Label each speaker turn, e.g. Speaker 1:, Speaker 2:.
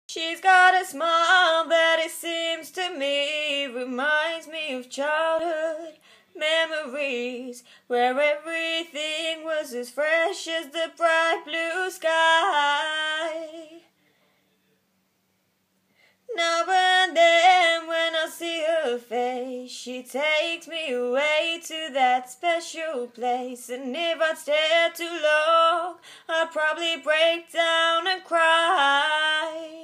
Speaker 1: She's got a smile that it seems to me reminds me of childhood memories, where everything was as fresh as the bright blue sky. Now and then when I see her face, she takes me away to that special place. And if I'd stare too long, I'd probably break down and cry.